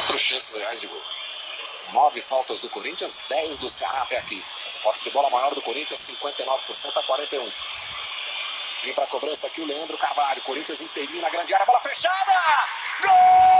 4 chances reais de gol. 9 faltas do Corinthians, 10 do Ceará até aqui. Posse de bola maior do Corinthians, 59% a 41%. Vem para a cobrança aqui o Leandro Carvalho. Corinthians inteirinho na grande área, bola fechada! Gol!